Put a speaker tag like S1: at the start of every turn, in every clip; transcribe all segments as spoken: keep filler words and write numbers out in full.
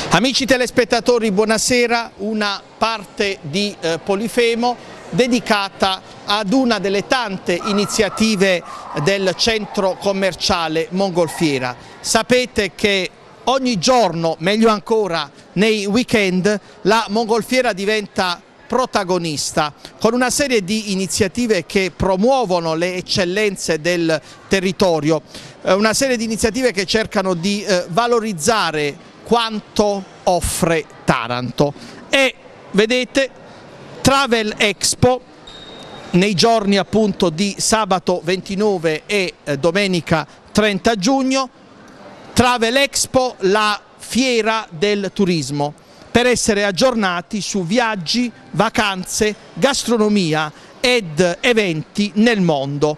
S1: Amici telespettatori, buonasera. Una parte di eh, Polifemo dedicata ad una delle tante iniziative del centro commerciale Mongolfiera. Sapete che ogni giorno, meglio ancora nei weekend, la Mongolfiera diventa protagonista con una serie di iniziative che promuovono le eccellenze del territorio, una serie di iniziative che cercano di eh, valorizzare quanto offre Taranto. E vedete, Travel Expo nei giorni appunto di sabato ventinove e eh, domenica trenta giugno, Travel Expo, la fiera del turismo, per essere aggiornati su viaggi, vacanze, gastronomia ed eventi nel mondo.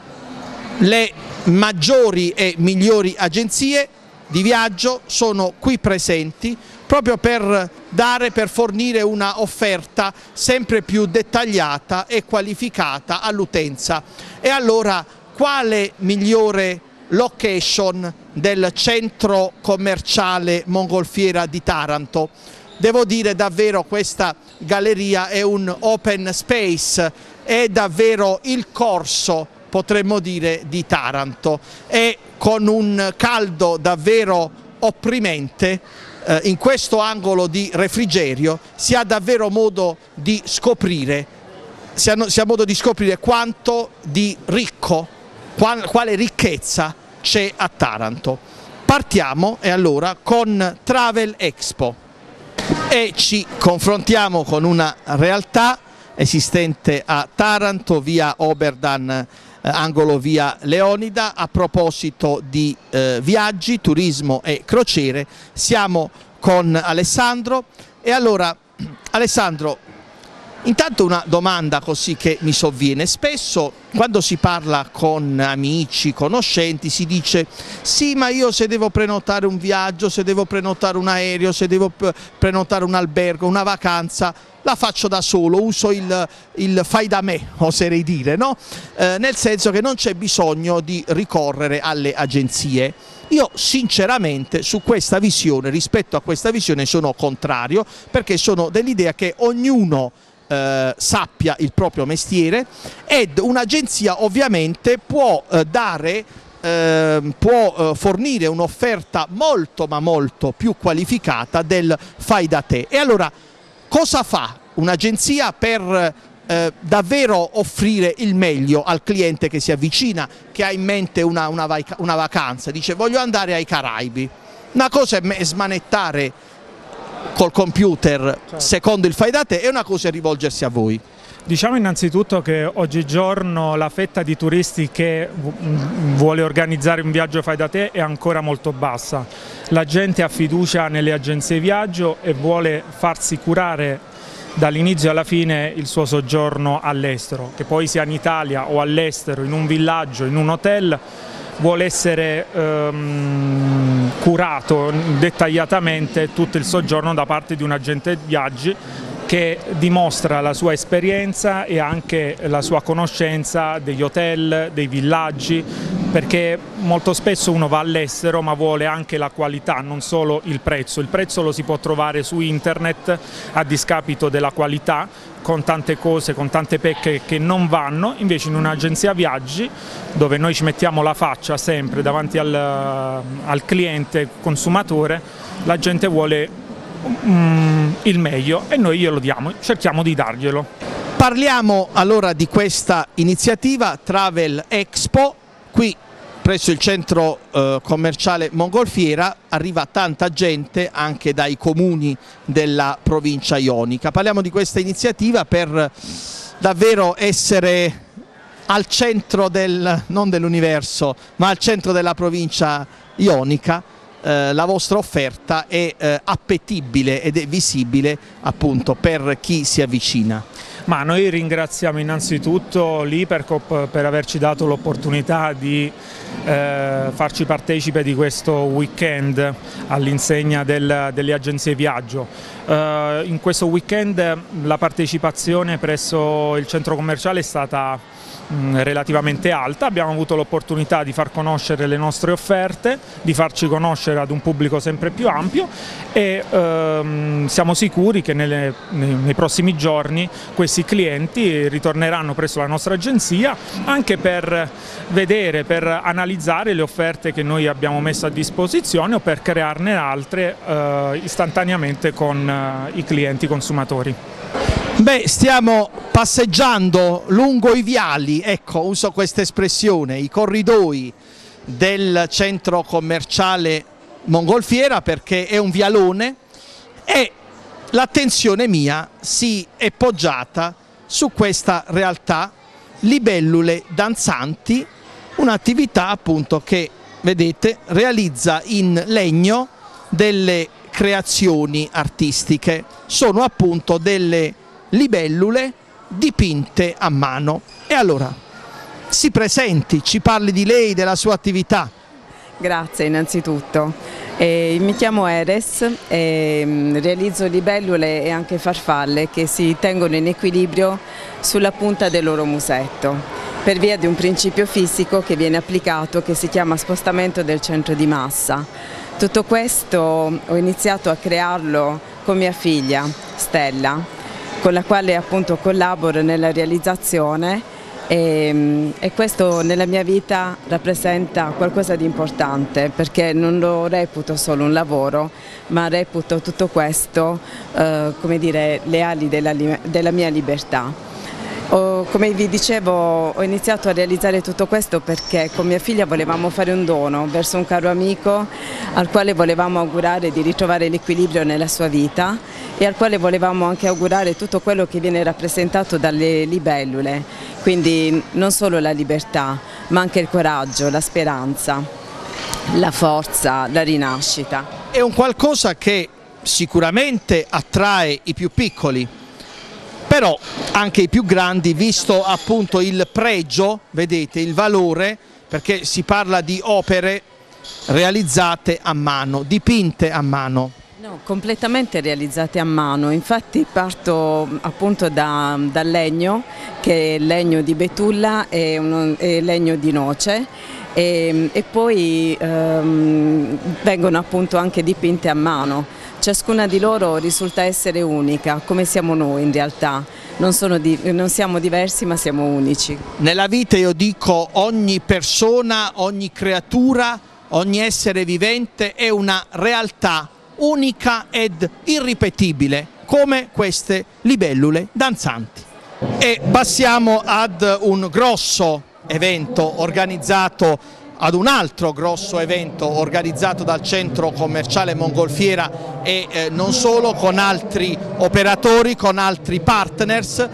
S1: Le maggiori e migliori agenzie di viaggio sono qui presenti proprio per dare, per fornire una offerta sempre più dettagliata e qualificata all'utenza. E allora, quale migliore location del centro commerciale Mongolfiera di Taranto? Devo dire davvero questa galleria è un open space, è davvero il corso, potremmo dire, di Taranto, e con un caldo davvero opprimente eh, in questo angolo di refrigerio si ha davvero modo di scoprire, si ha, si ha modo di scoprire quanto di ricco, qual, quale ricchezza c'è a Taranto. Partiamo e allora con Travel Expo e ci confrontiamo con una realtà esistente a Taranto, via Oberdan, eh, angolo via Leonida. A proposito di eh, viaggi, turismo e crociere, siamo con Alessandro. E allora, Alessandro, intanto una domanda così che mi sovviene: spesso quando si parla con amici, conoscenti, si dice sì, ma io se devo prenotare un viaggio, se devo prenotare un aereo, se devo prenotare un albergo, una vacanza, la faccio da solo, uso il, il fai da me, oserei dire, no? Eh, nel senso che non c'è bisogno di ricorrere alle agenzie. Io sinceramente su questa visione, rispetto a questa visione, sono contrario, perché sono dell'idea che ognuno Eh, sappia il proprio mestiere, ed un'agenzia ovviamente può eh, dare, eh, può eh, fornire un'offerta molto ma molto più qualificata del fai da te. E allora cosa fa un'agenzia per eh, davvero offrire il meglio al cliente che si avvicina, che ha in mente una, una, una vacanza, dice voglio andare ai Caraibi? Una cosa è smanettare col computer, certo, secondo il fai da te, e una cosa è rivolgersi a voi.
S2: Diciamo innanzitutto che oggigiorno la fetta di turisti che vuole organizzare un viaggio fai da te è ancora molto bassa. La gente ha fiducia nelle agenzie viaggio e vuole farsi curare dall'inizio alla fine il suo soggiorno all'estero, che poi sia in Italia o all'estero, in un villaggio, in un hotel, vuole essere ehm, curato dettagliatamente tutto il soggiorno da parte di un agente viaggi che dimostra la sua esperienza e anche la sua conoscenza degli hotel, dei villaggi, perché molto spesso uno va all'estero ma vuole anche la qualità, non solo il prezzo. Il prezzo lo si può trovare su internet a discapito della qualità, con tante cose, con tante pecche che non vanno. Invece in un'agenzia viaggi, dove noi ci mettiamo la faccia sempre davanti al, al cliente consumatore, la gente vuole mm, il meglio e noi glielo diamo, cerchiamo di darglielo.
S1: Parliamo allora di questa iniziativa Travel Expo. Qui presso il centro eh, commerciale Mongolfiera arriva tanta gente anche dai comuni della provincia ionica. Parliamo di questa iniziativa per davvero essere al centro del, non dell'universo, ma al centro della provincia ionica. Eh, la vostra offerta è eh, appetibile ed è visibile appunto per chi si avvicina.
S2: Ma noi ringraziamo innanzitutto l'Ipercoop per averci dato l'opportunità di eh, farci partecipe di questo weekend all'insegna del, delle agenzie viaggio. Eh, in questo weekend la partecipazione presso il centro commerciale è stata mh, relativamente alta. Abbiamo avuto l'opportunità di far conoscere le nostre offerte, di farci conoscere ad un pubblico sempre più ampio e ehm, siamo sicuri che nelle, nei, nei prossimi giorni questi clienti ritorneranno presso la nostra agenzia anche per vedere, per analizzare le offerte che noi abbiamo messo a disposizione o per crearne altre eh, istantaneamente con eh, i clienti consumatori.
S1: Beh, stiamo passeggiando lungo i viali, ecco, uso questa espressione, i corridoi del centro commerciale Mongolfiera, perché è un vialone e l'attenzione mia si è poggiata su questa realtà Libellule Danzanti, un'attività appunto che, vedete, realizza in legno delle creazioni artistiche. Sono appunto delle libellule dipinte a mano. E allora, si presenti, ci parli di lei, della sua attività.
S3: Grazie innanzitutto. Eh, mi chiamo Eres e realizzo libellule e anche farfalle che si tengono in equilibrio sulla punta del loro musetto, per via di un principio fisico che viene applicato che si chiama spostamento del centro di massa. Tutto questo ho iniziato a crearlo con mia figlia Stella, con la quale appunto collaboro nella realizzazione e, e questo nella mia vita rappresenta qualcosa di importante, perché non lo reputo solo un lavoro, ma reputo tutto questo eh, come dire, le ali della, della mia libertà. Ho, come vi dicevo, ho iniziato a realizzare tutto questo perché con mia figlia volevamo fare un dono verso un caro amico al quale volevamo augurare di ritrovare l'equilibrio nella sua vita e al quale volevamo anche augurare tutto quello che viene rappresentato dalle libellule, quindi non solo la libertà, ma anche il coraggio, la speranza, la forza, la rinascita.
S1: È un qualcosa che sicuramente attrae i più piccoli, però anche i più grandi, visto appunto il pregio, vedete, il valore, perché si parla di opere realizzate a mano, dipinte a mano.
S3: No, completamente realizzate a mano, infatti parto appunto da, dal legno, che è legno di betulla e, uno, e legno di noce, e, e poi ehm, vengono appunto anche dipinte a mano. Ciascuna di loro risulta essere unica, come siamo noi in realtà, non, sono di, non siamo diversi ma siamo unici.
S1: Nella vita io dico ogni persona, ogni creatura, ogni essere vivente è una realtà unica ed irripetibile, come queste libellule danzanti. E passiamo ad un grosso evento organizzato ad un altro grosso evento organizzato dal centro commerciale Mongolfiera e eh, non solo, con altri operatori, con altri partners.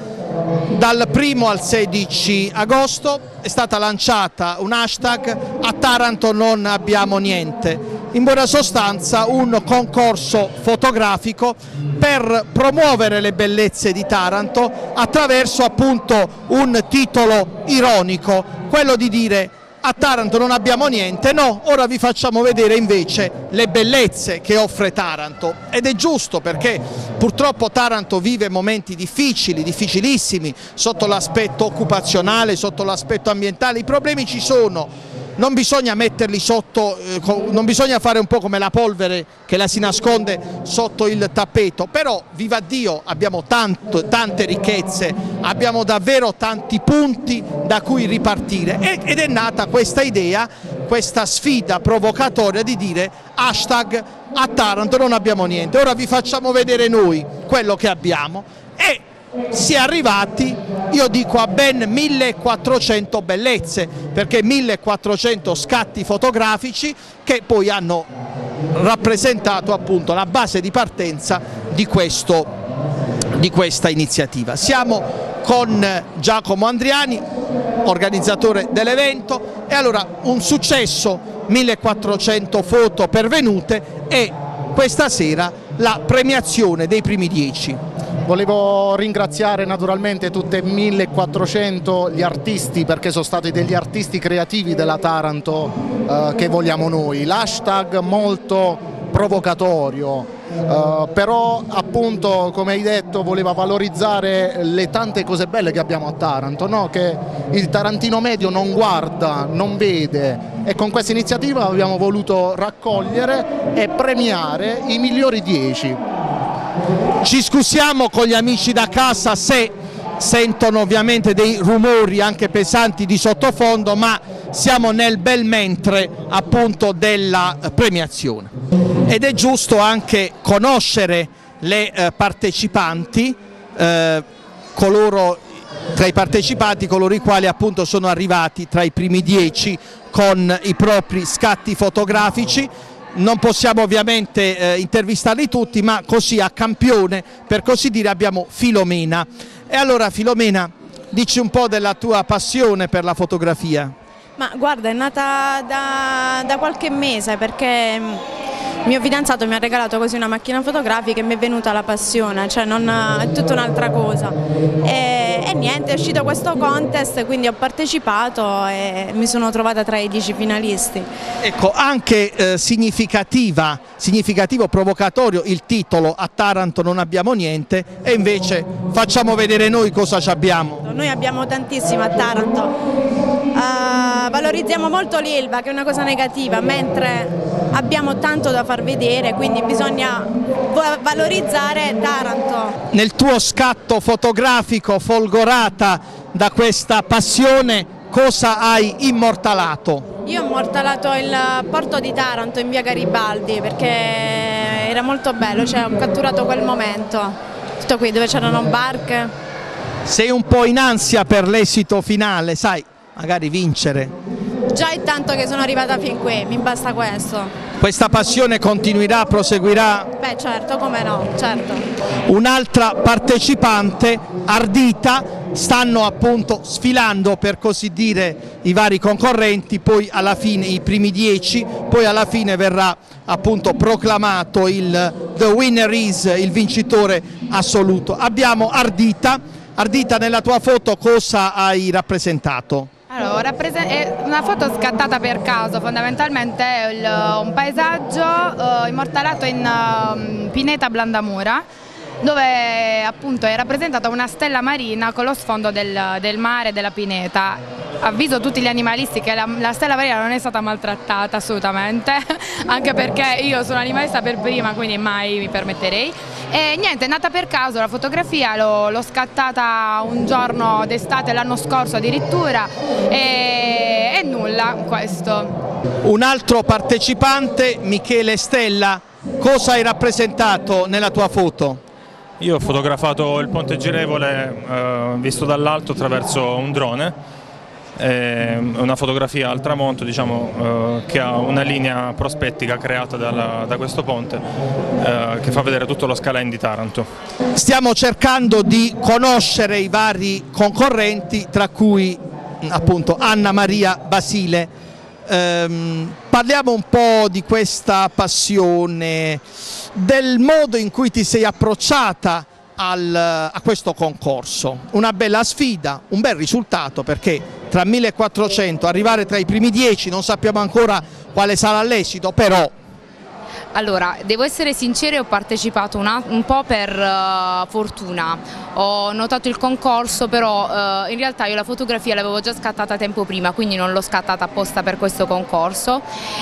S1: Dal primo al sedici agosto è stata lanciata un hashtag "A Taranto non abbiamo niente", in buona sostanza un concorso fotografico per promuovere le bellezze di Taranto attraverso appunto un titolo ironico, quello di dire: a Taranto non abbiamo niente, no, ora vi facciamo vedere invece le bellezze che offre Taranto. Ed è giusto, perché purtroppo Taranto vive momenti difficili, difficilissimi, sotto l'aspetto occupazionale, sotto l'aspetto ambientale. I problemi ci sono, non bisogna metterli sotto, eh, non bisogna fare un po' come la polvere che la si nasconde sotto il tappeto, però viva Dio abbiamo tanto, tante ricchezze, abbiamo davvero tanti punti da cui ripartire ed è nata questa idea, questa sfida provocatoria di dire hashtag "A Taranto non abbiamo niente", ora vi facciamo vedere noi quello che abbiamo. E si è arrivati, io dico, a ben millequattrocento bellezze, perché millequattrocento scatti fotografici che poi hanno rappresentato appunto la base di partenza di, questo, di questa iniziativa. Siamo con Giacomo Andriani, organizzatore dell'evento, e allora un successo, millequattrocento foto pervenute e questa sera la premiazione dei primi dieci.
S4: Volevo ringraziare naturalmente tutte e millequattrocento gli artisti, perché sono stati degli artisti creativi della Taranto eh, che vogliamo noi. L'hashtag molto provocatorio. Uh, però appunto, come hai detto, voleva valorizzare le tante cose belle che abbiamo a Taranto, no? Che il tarantino medio non guarda, non vede, e con questa iniziativa abbiamo voluto raccogliere e premiare i migliori dieci.
S1: Ci scusiamo con gli amici da casa se sentono ovviamente dei rumori anche pesanti di sottofondo, ma siamo nel bel mentre appunto della premiazione ed è giusto anche conoscere le eh, partecipanti, eh, coloro tra i partecipanti, coloro i quali appunto sono arrivati tra i primi dieci con i propri scatti fotografici. Non possiamo ovviamente eh, intervistarli tutti, ma così a campione, per così dire, abbiamo Filomena. E allora Filomena, dici un po' della tua passione per la fotografia.
S5: Ma guarda, è nata da, da qualche mese, perché il mio fidanzato mi ha regalato così una macchina fotografica e mi è venuta la passione, cioè non, è tutta un'altra cosa. E, e niente, è uscito questo contest, quindi ho partecipato e mi sono trovata tra i dieci finalisti.
S1: Ecco, anche eh, significativa, significativo, provocatorio il titolo "A Taranto non abbiamo niente", e invece facciamo vedere noi cosa ci abbiamo.
S5: Noi abbiamo tantissimo a Taranto. Uh, valorizziamo molto l'Ilva, che è una cosa negativa, mentre abbiamo tanto da far vedere, quindi bisogna valorizzare Taranto.
S1: Nel tuo scatto fotografico, folgorata da questa passione, cosa hai immortalato?
S5: Io ho immortalato il porto di Taranto in via Garibaldi, perché era molto bello, cioè ho catturato quel momento, tutto qui dove c'erano barche.
S1: Sei un po' in ansia per l'esito finale, sai? Magari vincere.
S5: Già è tanto che sono arrivata fin qui, mi basta questo.
S1: Questa passione continuerà, proseguirà?
S5: Beh certo, come no, certo.
S1: Un'altra partecipante, Ardita, stanno appunto sfilando, per così dire, i vari concorrenti, poi alla fine i primi dieci, poi alla fine verrà appunto proclamato il The Winner is, il vincitore assoluto. Abbiamo Ardita. Ardita, nella tua foto cosa hai rappresentato?
S6: Allora, è una foto scattata per caso, fondamentalmente è il, un paesaggio uh, immortalato in uh, Pineta Blandamura, dove appunto è rappresentata una stella marina con lo sfondo del, del mare della Pineta. Avviso tutti gli animalisti che la, la stella marina non è stata maltrattata assolutamente, anche perché io sono animalista per prima, quindi mai mi permetterei. E niente, è nata per caso la fotografia, l'ho scattata un giorno d'estate l'anno scorso addirittura e, e nulla questo.
S1: Un altro partecipante, Michele Stella, cosa hai rappresentato nella tua foto?
S7: Io ho fotografato il ponte girevole eh, visto dall'alto attraverso un drone. È una fotografia al tramonto, diciamo, eh, che ha una linea prospettica creata dalla, da questo ponte eh, che fa vedere tutto lo skyline di Taranto.
S1: Stiamo cercando di conoscere i vari concorrenti, tra cui appunto Anna Maria Basile. Ehm, parliamo un po' di questa passione, del modo in cui ti sei approcciata al, a questo concorso. Una bella sfida, un bel risultato, perché tra millequattrocento arrivare tra i primi dieci, non sappiamo ancora quale sarà l'esito, però...
S6: Allora, devo essere sincera, ho partecipato una, un po' per uh, fortuna, ho notato il concorso, però uh, in realtà io la fotografia l'avevo già scattata tempo prima, quindi non l'ho scattata apposta per questo concorso.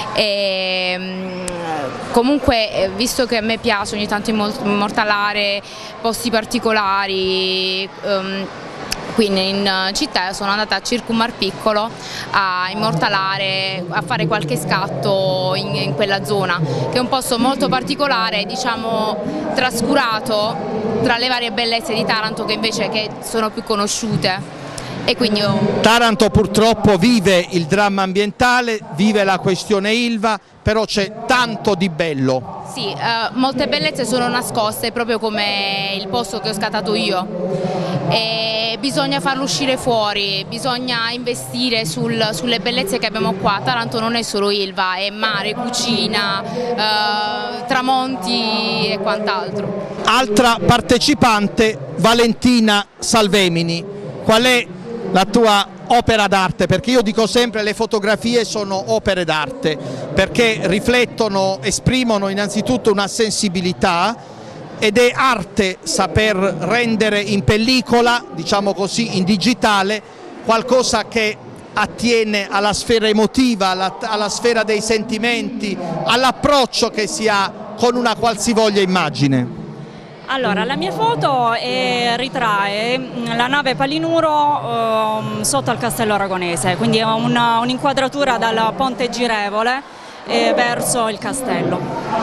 S6: E, um, comunque, visto che a me piace ogni tanto immortalare posti particolari, um, quindi in città sono andata a Circumar Piccolo a immortalare, a fare qualche scatto in, in quella zona, che è un posto molto particolare, diciamo trascurato tra le varie bellezze di Taranto che invece che sono più conosciute. E quindi io...
S1: Taranto purtroppo vive il dramma ambientale, vive la questione Ilva, però c'è tanto di bello.
S6: Sì, eh, molte bellezze sono nascoste, proprio come il posto che ho scattato io. E bisogna farlo uscire fuori, bisogna investire sul, sulle bellezze che abbiamo qua. Taranto non è solo Ilva, è mare, cucina, eh, tramonti e quant'altro.
S1: Altra partecipante, Valentina Salvemini. Qual è la tua opera d'arte, perché io dico sempre le fotografie sono opere d'arte, perché riflettono, esprimono innanzitutto una sensibilità, ed è arte saper rendere in pellicola, diciamo così, in digitale, qualcosa che attiene alla sfera emotiva, alla, alla sfera dei sentimenti, all'approccio che si ha con una qualsivoglia immagine.
S8: Allora, la mia foto è, ritrae la nave Palinuro eh, sotto al Castello Aragonese, quindi è un'inquadratura dal Ponte Girevole eh, verso il castello.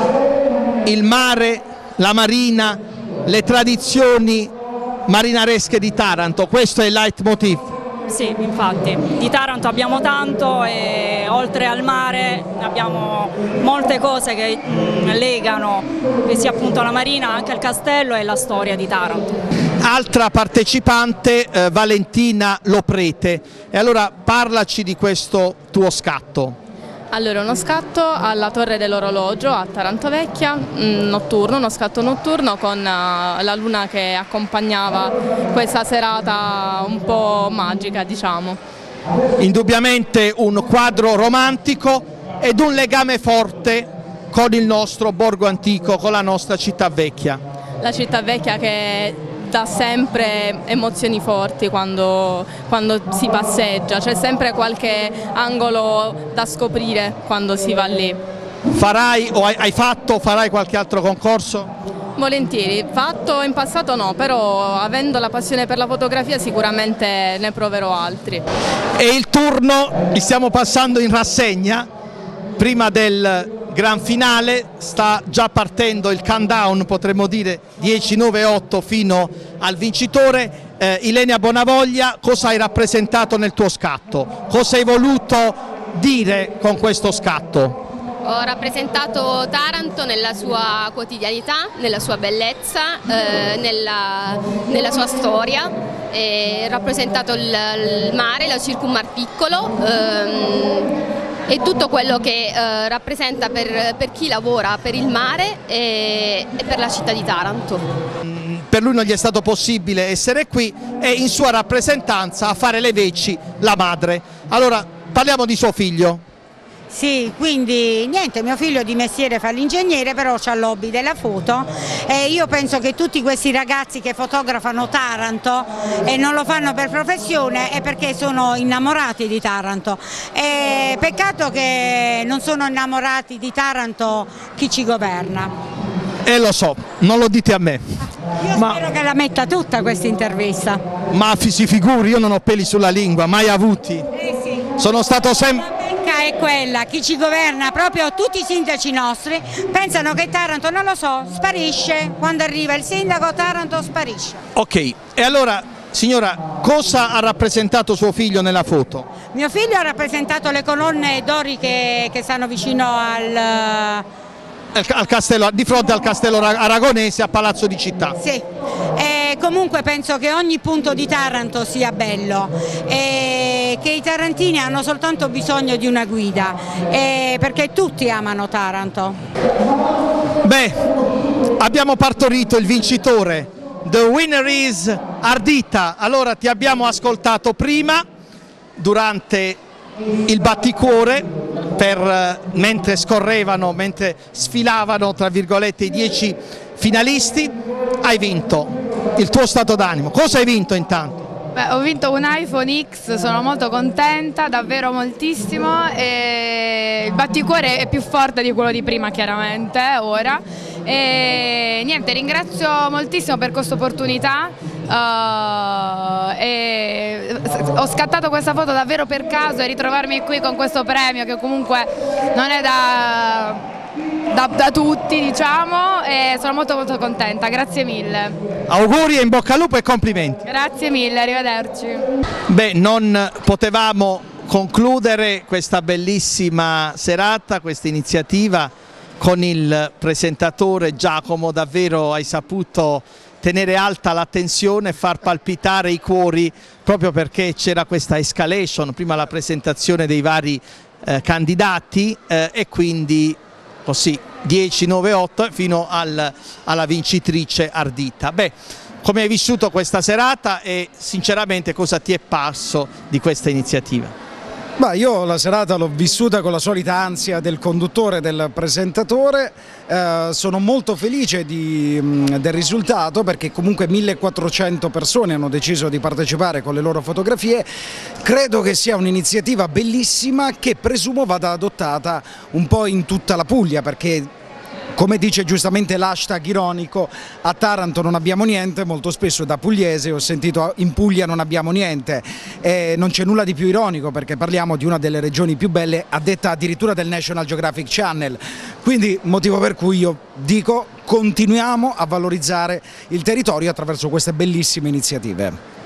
S1: Il mare, la marina, le tradizioni marinaresche di Taranto, questo è il leitmotiv.
S8: Sì, infatti, di Taranto abbiamo tanto e oltre al mare abbiamo molte cose che mh, legano sia appunto la marina, anche il castello e la storia di Taranto.
S1: Altra partecipante, eh, Valentina Loprete, e allora parlaci di questo tuo scatto.
S9: Allora, uno scatto alla Torre dell'Orologio a Taranto Vecchia, notturno, uno scatto notturno con la luna che accompagnava questa serata un po' magica, diciamo.
S1: Indubbiamente un quadro romantico ed un legame forte con il nostro borgo antico, con la nostra città vecchia.
S9: La città vecchia che dà sempre emozioni forti quando, quando si passeggia, c'è sempre qualche angolo da scoprire quando si va lì.
S1: Farai o hai, hai fatto o farai qualche altro concorso?
S9: Volentieri, fatto in passato no, però avendo la passione per la fotografia sicuramente ne proverò altri.
S1: E il turno li stiamo passando in rassegna, prima del gran finale, sta già partendo il countdown, potremmo dire dieci, nove, otto fino al vincitore. Eh, Ilenia Bonavoglia, cosa hai rappresentato nel tuo scatto? Cosa hai voluto dire con questo scatto?
S10: Ho rappresentato Taranto nella sua quotidianità, nella sua bellezza, eh, nella, nella sua storia, e ho rappresentato il, il mare, la Circummar Piccolo, ehm, e tutto quello che eh, rappresenta per, per chi lavora per il mare e, e per la città di Taranto.
S1: Per lui non gli è stato possibile essere qui e in sua rappresentanza a fare le veci la madre. Allora parliamo di suo figlio.
S11: Sì, quindi niente, mio figlio di mestiere fa l'ingegnere, però c'ha l'hobby della foto e io penso che tutti questi ragazzi che fotografano Taranto e non lo fanno per professione è perché sono innamorati di Taranto. E peccato che non sono innamorati di Taranto chi ci governa.
S1: E lo so, non lo dite a me.
S11: Io
S1: ma,
S11: spero che la metta tutta questa intervista.
S1: Ma si figuri, io non ho peli sulla lingua, mai avuti.
S11: Eh sì.
S1: Sono stato sempre...
S11: È quella, chi ci governa, proprio tutti i sindaci nostri pensano che Taranto, non lo so, sparisce, quando arriva il sindaco Taranto sparisce.
S1: Ok, e allora signora, cosa ha rappresentato suo figlio nella foto?
S11: Mio figlio ha rappresentato le colonne doriche che stanno vicino al...
S1: al castello, di fronte al castello aragonese a Palazzo di Città.
S11: Sì, e comunque penso che ogni punto di Taranto sia bello e che i tarantini hanno soltanto bisogno di una guida e perché tutti amano Taranto.
S1: Beh, abbiamo partorito il vincitore, the winner is Ardita. Allora ti abbiamo ascoltato prima durante il batticuore per, mentre scorrevano, mentre sfilavano tra virgolette i dieci finalisti. Hai vinto, il tuo stato d'animo, cosa hai vinto intanto?
S12: Beh, ho vinto un iPhone X, sono molto contenta, davvero moltissimo, e il batticuore è più forte di quello di prima chiaramente, ora, e niente, ringrazio moltissimo per questa opportunità. Uh, e ho scattato questa foto davvero per caso e ritrovarmi qui con questo premio che comunque non è da, da, da tutti, diciamo, e sono molto molto contenta, grazie mille.
S1: Auguri e in bocca al lupo e complimenti.
S12: Grazie mille, arrivederci.
S1: Beh, non potevamo concludere questa bellissima serata, questa iniziativa con il presentatore Giacomo. Davvero hai saputo tenere alta l'attenzione e far palpitare i cuori, proprio perché c'era questa escalation, prima la presentazione dei vari eh, candidati eh, e quindi così dieci, nove, otto fino al, alla vincitrice Ardita. Beh, come hai vissuto questa serata e sinceramente cosa ti è parso di questa iniziativa?
S13: Beh, io la serata l'ho vissuta con la solita ansia del conduttore, del presentatore, eh, sono molto felice di, mh, del risultato perché comunque millequattrocento persone hanno deciso di partecipare con le loro fotografie. Credo che sia un'iniziativa bellissima che presumo vada adottata un po' in tutta la Puglia, perché come dice giustamente l'hashtag ironico, a Taranto non abbiamo niente, molto spesso da pugliese ho sentito in Puglia non abbiamo niente, e non c'è nulla di più ironico perché parliamo di una delle regioni più belle, a detta addirittura del National Geographic Channel, quindi motivo per cui io dico continuiamo a valorizzare il territorio attraverso queste bellissime iniziative.